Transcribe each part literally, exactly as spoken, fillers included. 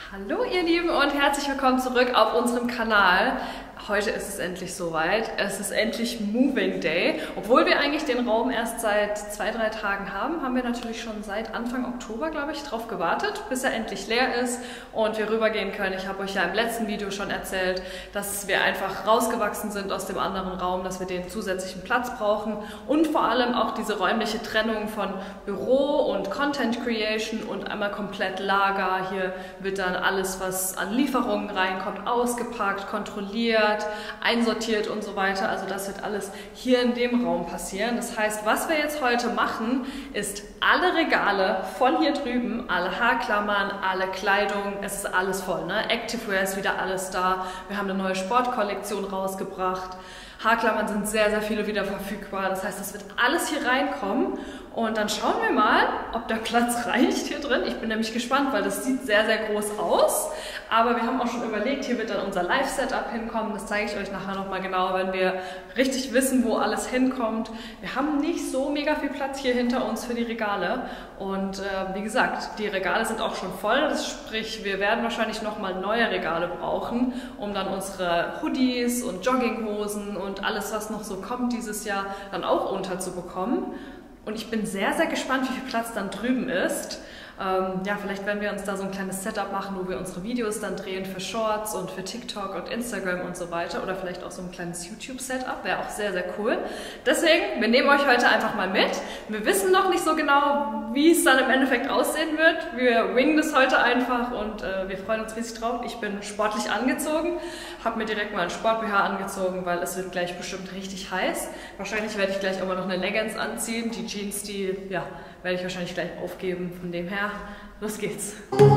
Hallo ihr Lieben und herzlich willkommen zurück auf unserem Kanal. Heute ist es endlich soweit. Es ist endlich Moving Day. Obwohl wir eigentlich den Raum erst seit zwei, drei Tagen haben, haben wir natürlich schon seit Anfang Oktober, glaube ich, drauf gewartet, bis er endlich leer ist und wir rübergehen können. Ich habe euch ja im letzten Video schon erzählt, dass wir einfach rausgewachsen sind aus dem anderen Raum, dass wir den zusätzlichen Platz brauchen und vor allem auch diese räumliche Trennung von Büro und Content Creation und einmal komplett Lager. Hier wird dann alles, was an Lieferungen reinkommt, ausgepackt, kontrolliert, einsortiert und so weiter. Also das wird alles hier in dem Raum passieren. Das heißt, was wir jetzt heute machen, ist alle Regale von hier drüben, alle Haarklammern, alle Kleidung, es ist alles voll, ne? Activewear ist wieder alles da. Wir haben eine neue Sportkollektion rausgebracht. Haarklammern sind sehr, sehr viele wieder verfügbar. Das heißt, es wird alles hier reinkommen. Und dann schauen wir mal, ob der Platz reicht hier drin. Ich bin nämlich gespannt, weil das sieht sehr, sehr groß aus. Aber wir haben auch schon überlegt, hier wird dann unser Live-Setup hinkommen. Das zeige ich euch nachher nochmal genauer, wenn wir richtig wissen, wo alles hinkommt. Wir haben nicht so mega viel Platz hier hinter uns für die Regale. Und äh, wie gesagt, die Regale sind auch schon voll. Das sprich, wir werden wahrscheinlich nochmal neue Regale brauchen, um dann unsere Hoodies und Jogginghosen und alles, was noch so kommt dieses Jahr, dann auch unterzubekommen. Und ich bin sehr, sehr gespannt, wie viel Platz dann drüben ist. Ähm, ja, vielleicht werden wir uns da so ein kleines Setup machen, wo wir unsere Videos dann drehen für Shorts und für TikTok und Instagram und so weiter. Oder vielleicht auch so ein kleines YouTube-Setup, wäre auch sehr, sehr cool. Deswegen, wir nehmen euch heute einfach mal mit. Wir wissen noch nicht so genau, wie es dann im Endeffekt aussehen wird. Wir wingen das heute einfach und äh, wir freuen uns riesig drauf. Ich bin sportlich angezogen, habe mir direkt mal einen Sport-B H angezogen, weil es wird gleich bestimmt richtig heiß. Wahrscheinlich werde ich gleich auch mal noch eine Leggings anziehen. Die Jeans, die, ja, werde ich wahrscheinlich gleich aufgeben. Von dem her, los geht's.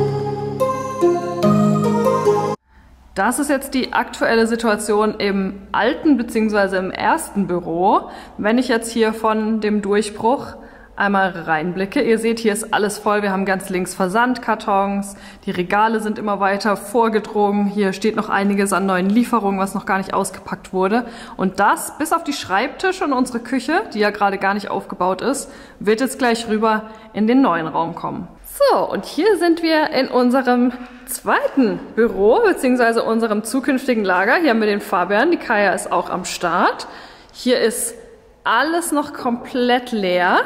Das ist jetzt die aktuelle Situation im alten bzw. im ersten Büro. Wenn ich jetzt hier von dem Durchbruch einmal reinblicke, ihr seht, hier ist alles voll. Wir haben ganz links Versandkartons, die Regale sind immer weiter vorgedrungen. Hier steht noch einiges an neuen Lieferungen, was noch gar nicht ausgepackt wurde. Und das, bis auf die Schreibtische und unsere Küche, die ja gerade gar nicht aufgebaut ist, wird jetzt gleich rüber in den neuen Raum kommen. So, und hier sind wir in unserem zweiten Büro, beziehungsweise unserem zukünftigen Lager. Hier haben wir den Fabian, die Kaya ist auch am Start. Hier ist alles noch komplett leer.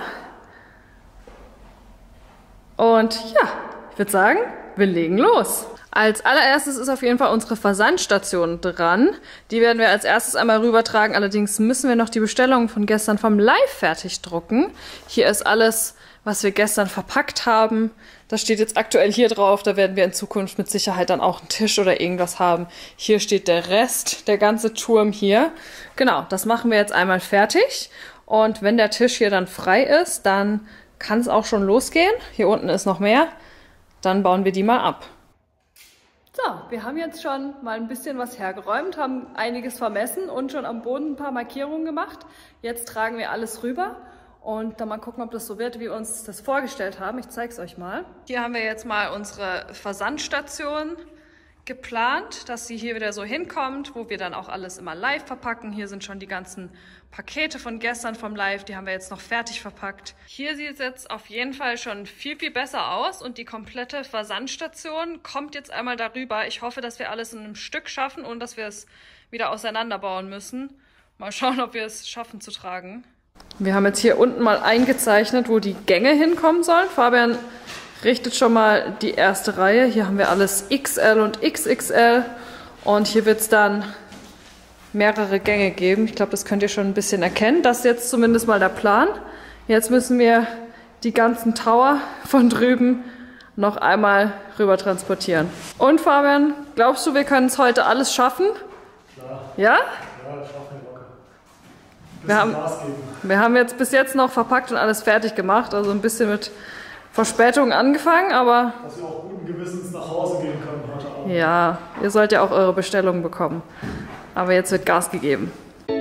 Und ja, ich würde sagen, wir legen los. Als allererstes ist auf jeden Fall unsere Versandstation dran. Die werden wir als erstes einmal rübertragen. Allerdings müssen wir noch die Bestellungen von gestern vom Live fertig drucken. Hier ist alles, was wir gestern verpackt haben. Das steht jetzt aktuell hier drauf. Da werden wir in Zukunft mit Sicherheit dann auch einen Tisch oder irgendwas haben. Hier steht der Rest, der ganze Turm hier. Genau, das machen wir jetzt einmal fertig. Und wenn der Tisch hier dann frei ist, dann kann es auch schon losgehen. Hier unten ist noch mehr. Dann bauen wir die mal ab. So, wir haben jetzt schon mal ein bisschen was hergeräumt, haben einiges vermessen und schon am Boden ein paar Markierungen gemacht. Jetzt tragen wir alles rüber und dann mal gucken, ob das so wird, wie wir uns das vorgestellt haben. Ich zeige es euch mal. Hier haben wir jetzt mal unsere Versandstation geplant, dass sie hier wieder so hinkommt, wo wir dann auch alles immer live verpacken. Hier sind schon die ganzen Pakete von gestern vom Live, die haben wir jetzt noch fertig verpackt. Hier sieht es jetzt auf jeden Fall schon viel, viel besser aus und die komplette Versandstation kommt jetzt einmal darüber. Ich hoffe, dass wir alles in einem Stück schaffen und dass wir es wieder auseinanderbauen müssen. Mal schauen, ob wir es schaffen zu tragen. Wir haben jetzt hier unten mal eingezeichnet, wo die Gänge hinkommen sollen. Fabian richtet schon mal die erste Reihe. Hier haben wir alles X L und X X L und hier wird es dann mehrere Gänge geben. Ich glaube, das könnt ihr schon ein bisschen erkennen. Das ist jetzt zumindest mal der Plan. Jetzt müssen wir die ganzen Tower von drüben noch einmal rüber transportieren. Und Fabian, glaubst du, wir können es heute alles schaffen? Klar. Ja? Ja, das schaffen wir locker. Wir haben, wir haben jetzt bis jetzt noch verpackt und alles fertig gemacht. Also ein bisschen mit Verspätung angefangen, aber dass wir auch guten Gewissens nach Hause gehen können heute Abend. Ja, ihr sollt ja auch eure Bestellungen bekommen. Aber jetzt wird Gas gegeben.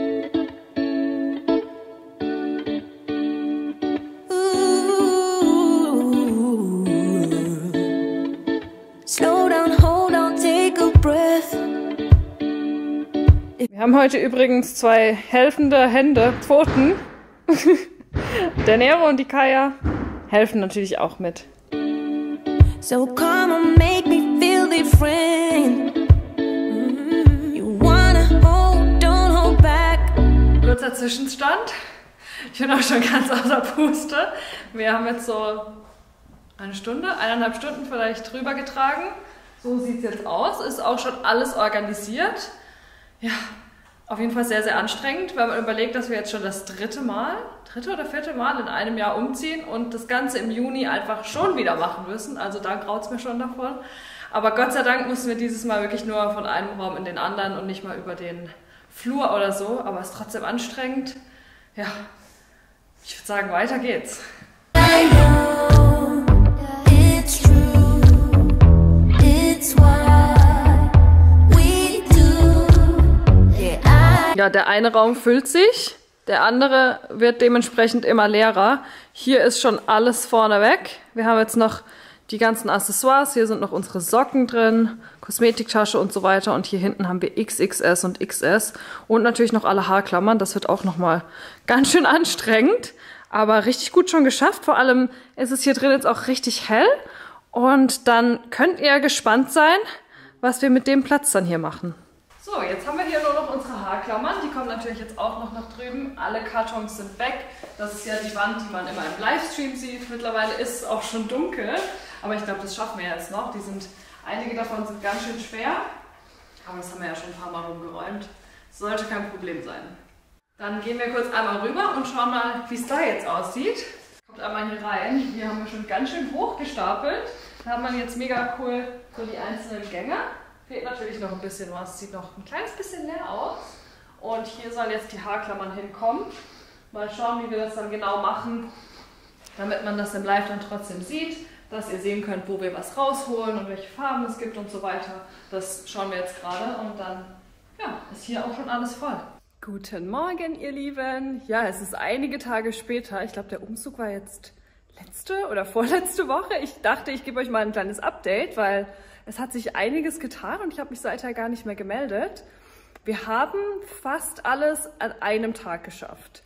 Wir haben heute übrigens zwei helfende Hände, Pfoten. Der Nero und die Kaya helfen natürlich auch mit. So come on, make me feel the Zwischenstand. Ich bin auch schon ganz außer Puste. Wir haben jetzt so eine Stunde, eineinhalb Stunden vielleicht drüber getragen. So sieht es jetzt aus. Ist auch schon alles organisiert. Ja, auf jeden Fall sehr, sehr anstrengend, weil man überlegt, dass wir jetzt schon das dritte Mal, dritte oder vierte Mal in einem Jahr umziehen und das Ganze im Juni einfach schon wieder machen müssen. Also da graut es mir schon davon. Aber Gott sei Dank mussten wir dieses Mal wirklich nur von einem Raum in den anderen und nicht mal über den Flur oder so. Aber es ist trotzdem anstrengend. Ja, ich würde sagen, weiter geht's. Ja, der eine Raum füllt sich, der andere wird dementsprechend immer leerer. Hier ist schon alles vorne weg. Wir haben jetzt noch die ganzen Accessoires. Hier sind noch unsere Socken drin, Kosmetiktasche und so weiter. Und hier hinten haben wir X X S und X S. Und natürlich noch alle Haarklammern. Das wird auch nochmal ganz schön anstrengend. Aber richtig gut schon geschafft. Vor allem ist es hier drin jetzt auch richtig hell. Und dann könnt ihr gespannt sein, was wir mit dem Platz dann hier machen. So, jetzt haben wir hier nur noch unsere Haarklammern. Die kommen natürlich jetzt auch noch nach drüben. Alle Kartons sind weg. Das ist ja die Wand, die man immer im Livestream sieht. Mittlerweile ist es auch schon dunkel. Aber ich glaube, das schaffen wir jetzt noch. Die sind, einige davon sind ganz schön schwer. Aber das haben wir ja schon ein paar Mal rumgeräumt. Sollte kein Problem sein. Dann gehen wir kurz einmal rüber und schauen mal, wie es da jetzt aussieht. Kommt einmal hier rein. Hier haben wir schon ganz schön hoch gestapelt. Da hat man jetzt mega cool so die einzelnen Gänge. Fehlt natürlich noch ein bisschen was, sieht noch ein kleines bisschen leer aus. Und hier sollen jetzt die Haarklammern hinkommen. Mal schauen, wie wir das dann genau machen, damit man das im Live dann trotzdem sieht, dass ihr sehen könnt, wo wir was rausholen und welche Farben es gibt und so weiter. Das schauen wir jetzt gerade und dann ja, ist hier auch schon alles voll. Guten Morgen, ihr Lieben. Ja, es ist einige Tage später. Ich glaube, der Umzug war jetzt letzte oder vorletzte Woche. Ich dachte, ich gebe euch mal ein kleines Update, weil es hat sich einiges getan und ich habe mich seither gar nicht mehr gemeldet. Wir haben fast alles an einem Tag geschafft.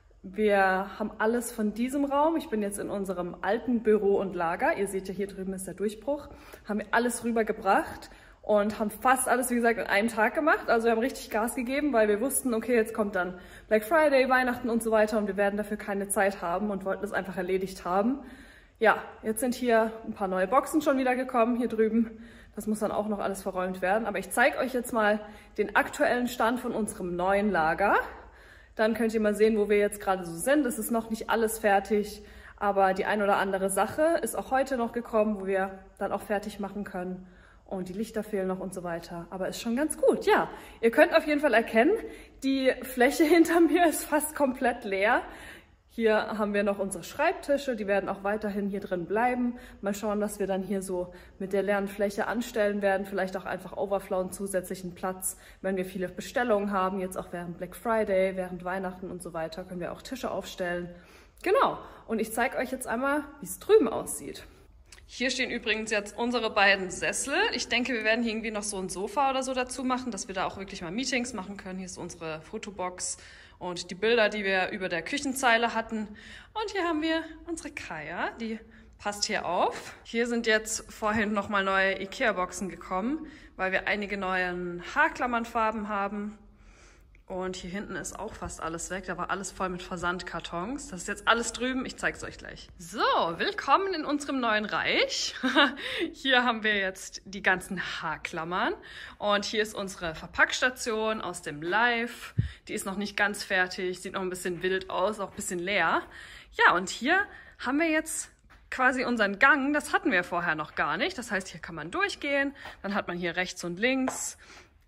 Wir haben alles von diesem Raum, ich bin jetzt in unserem alten Büro und Lager, ihr seht ja, hier drüben ist der Durchbruch, haben wir alles rübergebracht und haben fast alles, wie gesagt, an einem Tag gemacht. Also wir haben richtig Gas gegeben, weil wir wussten, okay, jetzt kommt dann Black Friday, Weihnachten und so weiter und wir werden dafür keine Zeit haben und wollten es einfach erledigt haben. Ja, jetzt sind hier ein paar neue Boxen schon wieder gekommen, hier drüben. Das muss dann auch noch alles verräumt werden. Aber ich zeige euch jetzt mal den aktuellen Stand von unserem neuen Lager. Dann könnt ihr mal sehen, wo wir jetzt gerade so sind. Es ist noch nicht alles fertig, aber die ein oder andere Sache ist auch heute noch gekommen, wo wir dann auch fertig machen können. Und die Lichter fehlen noch und so weiter. Aber ist schon ganz gut, ja. Ihr könnt auf jeden Fall erkennen, die Fläche hinter mir ist fast komplett leer. Hier haben wir noch unsere Schreibtische, die werden auch weiterhin hier drin bleiben. Mal schauen, was wir dann hier so mit der leeren Fläche anstellen werden. Vielleicht auch einfach overflowen, zusätzlichen Platz, wenn wir viele Bestellungen haben. Jetzt auch während Black Friday, während Weihnachten und so weiter können wir auch Tische aufstellen. Genau, und ich zeige euch jetzt einmal, wie es drüben aussieht. Hier stehen übrigens jetzt unsere beiden Sessel. Ich denke, wir werden hier irgendwie noch so ein Sofa oder so dazu machen, dass wir da auch wirklich mal Meetings machen können. Hier ist unsere Fotobox und die Bilder, die wir über der Küchenzeile hatten. Und hier haben wir unsere Kaya, die passt hier auf. Hier sind jetzt vorhin nochmal neue Ikea-Boxen gekommen, weil wir einige neue Haarklammernfarben haben. Und hier hinten ist auch fast alles weg. Da war alles voll mit Versandkartons. Das ist jetzt alles drüben. Ich zeige es euch gleich. So, willkommen in unserem neuen Reich. Hier haben wir jetzt die ganzen Haarklammern. Und hier ist unsere Verpackstation aus dem Live. Die ist noch nicht ganz fertig. Sieht noch ein bisschen wild aus, auch ein bisschen leer. Ja, und hier haben wir jetzt quasi unseren Gang. Das hatten wir vorher noch gar nicht. Das heißt, hier kann man durchgehen. Dann hat man hier rechts und links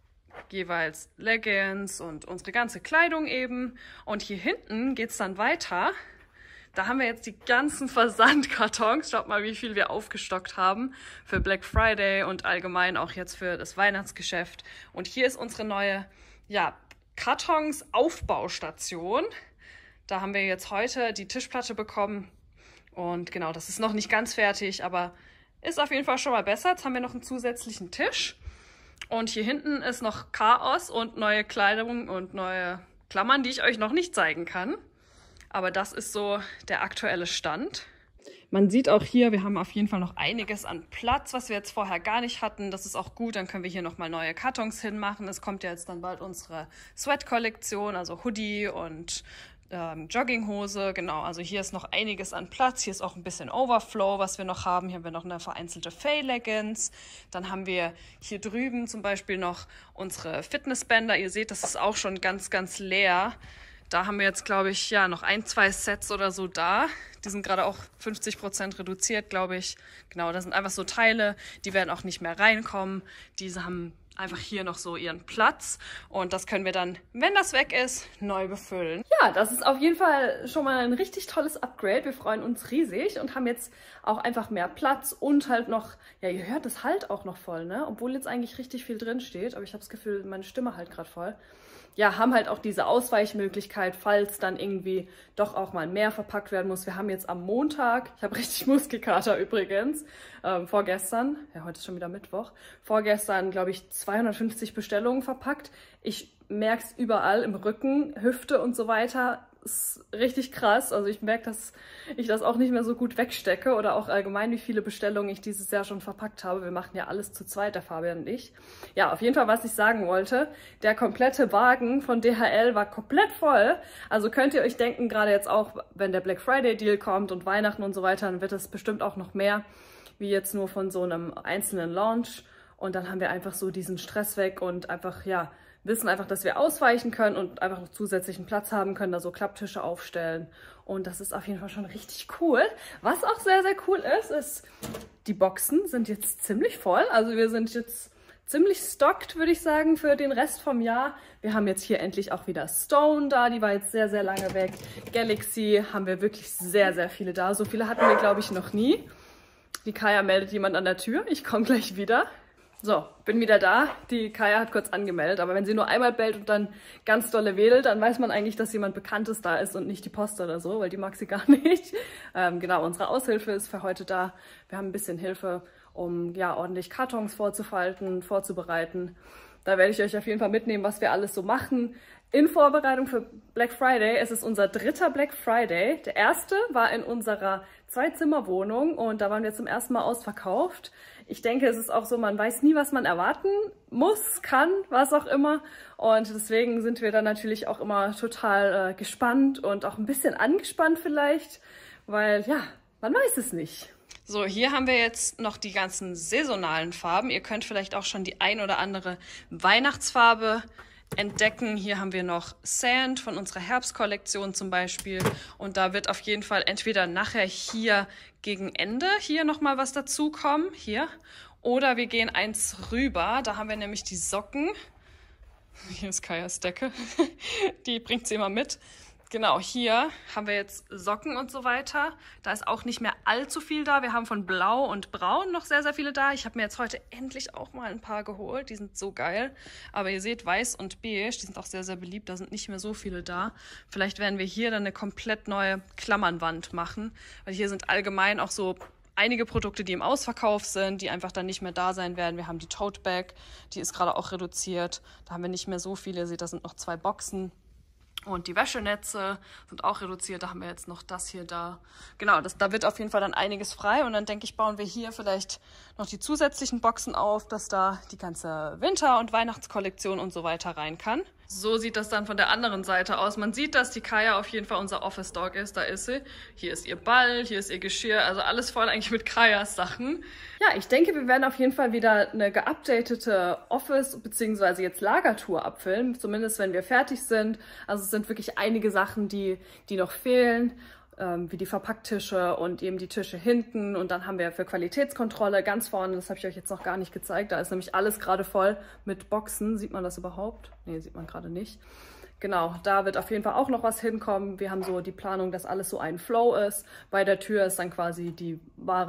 jeweils Leggings und unsere ganze Kleidung eben. Und hier hinten geht es dann weiter. Da haben wir jetzt die ganzen Versandkartons. Schaut mal, wie viel wir aufgestockt haben für Black Friday und allgemein auch jetzt für das Weihnachtsgeschäft. Und hier ist unsere neue, ja, Kartons-Aufbaustation. Da haben wir jetzt heute die Tischplatte bekommen. Und genau, das ist noch nicht ganz fertig, aber ist auf jeden Fall schon mal besser. Jetzt haben wir noch einen zusätzlichen Tisch. Und hier hinten ist noch Chaos und neue Kleidung und neue Klammern, die ich euch noch nicht zeigen kann. Aber das ist so der aktuelle Stand. Man sieht auch hier, wir haben auf jeden Fall noch einiges an Platz, was wir jetzt vorher gar nicht hatten. Das ist auch gut, dann können wir hier nochmal neue Kartons hinmachen. Es kommt ja jetzt dann bald unsere Sweat-Kollektion, also Hoodie und ähm, Jogginghose. Genau, also hier ist noch einiges an Platz. Hier ist auch ein bisschen Overflow, was wir noch haben. Hier haben wir noch eine vereinzelte Faye-Leggings. Dann haben wir hier drüben zum Beispiel noch unsere Fitnessbänder. Ihr seht, das ist auch schon ganz, ganz leer. Da haben wir jetzt, glaube ich, ja, noch ein, zwei Sets oder so da. Die sind gerade auch fünfzig Prozent reduziert, glaube ich. Genau, das sind einfach so Teile, die werden auch nicht mehr reinkommen. Diese haben einfach hier noch so ihren Platz. Und das können wir dann, wenn das weg ist, neu befüllen. Ja, das ist auf jeden Fall schon mal ein richtig tolles Upgrade. Wir freuen uns riesig und haben jetzt auch einfach mehr Platz und halt noch, ja, ihr hört das halt auch noch voll, ne? Obwohl jetzt eigentlich richtig viel drin steht. Aber ich habe das Gefühl, meine Stimme halt gerade voll. Ja, haben halt auch diese Ausweichmöglichkeit, falls dann irgendwie doch auch mal mehr verpackt werden muss. Wir haben jetzt am Montag, ich habe richtig Muskelkater übrigens, ähm, vorgestern, ja, heute ist schon wieder Mittwoch, vorgestern, glaube ich, zweihundertfünfzig Bestellungen verpackt. Ich merke es überall im Rücken, Hüfte und so weiter. Ist richtig krass. Also ich merke, dass ich das auch nicht mehr so gut wegstecke oder auch allgemein, wie viele Bestellungen ich dieses Jahr schon verpackt habe. Wir machen ja alles zu zweit, der Fabian und ich. Ja, auf jeden Fall, was ich sagen wollte, der komplette Wagen von D H L war komplett voll. Also könnt ihr euch denken, gerade jetzt auch, wenn der Black Friday Deal kommt und Weihnachten und so weiter, dann wird es bestimmt auch noch mehr, wie jetzt nur von so einem einzelnen Launch. Und dann haben wir einfach so diesen Stress weg und einfach, ja, wissen einfach, dass wir ausweichen können und einfach noch zusätzlichen Platz haben können, da so Klapptische aufstellen. Und das ist auf jeden Fall schon richtig cool. Was auch sehr, sehr cool ist, ist, die Boxen sind jetzt ziemlich voll. Also wir sind jetzt ziemlich stockt, würde ich sagen, für den Rest vom Jahr. Wir haben jetzt hier endlich auch wieder Stone da, die war jetzt sehr, sehr lange weg. Galaxy haben wir wirklich sehr, sehr viele da. So viele hatten wir, glaube ich, noch nie. Die Kaya meldet jemand an der Tür. Ich komme gleich wieder. So, bin wieder da. Die Kaya hat kurz angemeldet, aber wenn sie nur einmal bellt und dann ganz dolle wedelt, dann weiß man eigentlich, dass jemand Bekanntes da ist und nicht die Post oder so, weil die mag sie gar nicht. Ähm, genau, unsere Aushilfe ist für heute da. Wir haben ein bisschen Hilfe, um ja ordentlich Kartons vorzufalten, vorzubereiten. Da werde ich euch auf jeden Fall mitnehmen, was wir alles so machen. In Vorbereitung für Black Friday. Es ist unser dritter Black Friday. Der erste war in unserer Zwei-Zimmer-Wohnung und da waren wir zum ersten Mal ausverkauft. Ich denke, es ist auch so, man weiß nie, was man erwarten muss, kann, was auch immer. Und deswegen sind wir dann natürlich auch immer total äh, gespannt und auch ein bisschen angespannt vielleicht, weil ja, man weiß es nicht. So, hier haben wir jetzt noch die ganzen saisonalen Farben. Ihr könnt vielleicht auch schon die ein oder andere Weihnachtsfarbe entdecken. Hier haben wir noch Sand von unserer Herbstkollektion zum Beispiel. Und da wird auf jeden Fall entweder nachher hier gegen Ende hier nochmal was dazukommen. Hier. Oder wir gehen eins rüber. Da haben wir nämlich die Socken. Hier ist Kajas Decke. Die bringt sie immer mit. Genau, hier haben wir jetzt Socken und so weiter. Da ist auch nicht mehr allzu viel da. Wir haben von Blau und Braun noch sehr, sehr viele da. Ich habe mir jetzt heute endlich auch mal ein paar geholt. Die sind so geil. Aber ihr seht, Weiß und Beige, die sind auch sehr, sehr beliebt. Da sind nicht mehr so viele da. Vielleicht werden wir hier dann eine komplett neue Klammernwand machen. Weil hier sind allgemein auch so einige Produkte, die im Ausverkauf sind, die einfach dann nicht mehr da sein werden. Wir haben die Tote Bag, die ist gerade auch reduziert. Da haben wir nicht mehr so viele. Ihr seht, da sind noch zwei Boxen. Und die Wäschenetze sind auch reduziert. Da haben wir jetzt noch das hier da. Genau, das, da wird auf jeden Fall dann einiges frei. Und dann denke ich, bauen wir hier vielleicht noch die zusätzlichen Boxen auf, dass da die ganze Winter- und Weihnachtskollektion und so weiter rein kann. So sieht das dann von der anderen Seite aus. Man sieht, dass die Kaya auf jeden Fall unser Office Dog ist. Da ist sie. Hier ist ihr Ball, hier ist ihr Geschirr. Also alles voll eigentlich mit Kayas Sachen. Ja, ich denke, wir werden auf jeden Fall wieder eine geupdatete Office- bzw. jetzt Lagertour abfilmen. Zumindest, wenn wir fertig sind. Also es sind wirklich einige Sachen, die, die noch fehlen. Ähm, wie die Verpacktische und eben die Tische hinten. Und dann haben wir für Qualitätskontrolle ganz vorne, das habe ich euch jetzt noch gar nicht gezeigt, da ist nämlich alles gerade voll mit Boxen. Sieht man das überhaupt? Nee, sieht man gerade nicht. Genau, da wird auf jeden Fall auch noch was hinkommen. Wir haben so die Planung, dass alles so ein Flow ist. Bei der Tür ist dann quasi die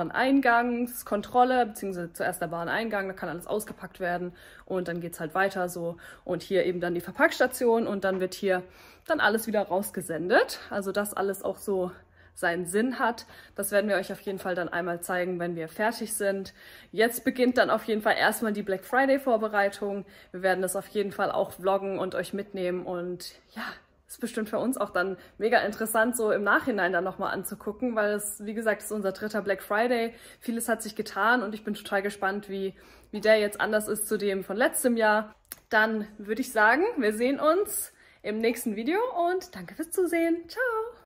Wareneingangskontrolle, beziehungsweise zuerst der Wareneingang, da kann alles ausgepackt werden und dann geht's halt weiter so. Und hier eben dann die Verpackstation und dann wird hier dann alles wieder rausgesendet. Also das alles auch so seinen Sinn hat. Das werden wir euch auf jeden Fall dann einmal zeigen, wenn wir fertig sind. Jetzt beginnt dann auf jeden Fall erstmal die Black Friday Vorbereitung. Wir werden das auf jeden Fall auch vloggen und euch mitnehmen und ja, ist bestimmt für uns auch dann mega interessant, so im Nachhinein dann nochmal anzugucken, weil es, wie gesagt, ist unser dritter Black Friday. Vieles hat sich getan und ich bin total gespannt, wie, wie der jetzt anders ist zu dem von letztem Jahr. Dann würde ich sagen, wir sehen uns im nächsten Video und danke fürs Zusehen. Ciao!